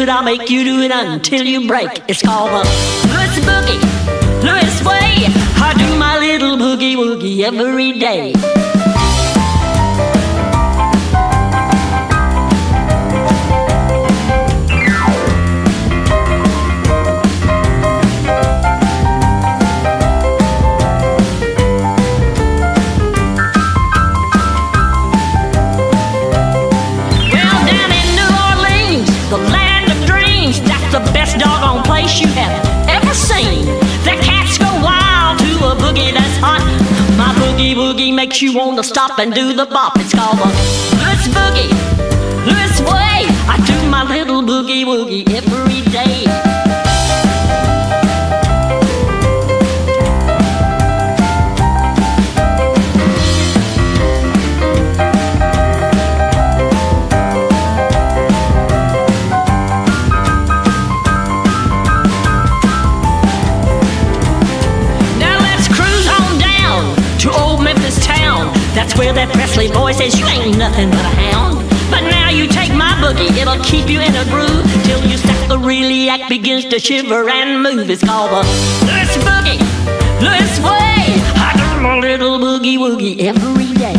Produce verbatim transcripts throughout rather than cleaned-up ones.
it, I'll make you do it until you break. It's called the Louis Boogie, Louis way. I do my little boogie woogie every day. You have ever seen. The cats go wild to a boogie that's hot. My boogie woogie makes you want to stop and do the bop. It's called the Louis Boogie, Louis way. I do my little boogie woogie every day. That's where that Presley boy says you ain't nothing but a hound. But now you take my boogie, it'll keep you in a groove till you start the really act begins to shiver and move. It's called the Louis Boogie, Louis way. I do my little boogie woogie every day.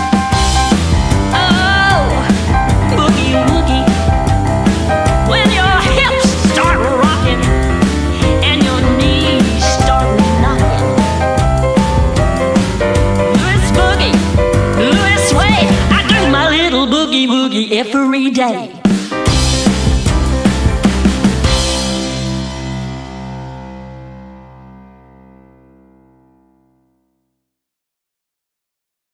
Oh, boogie woogie. When your hips start rocking and your knees start knocking. Louis way, I do my little boogie woogie every day.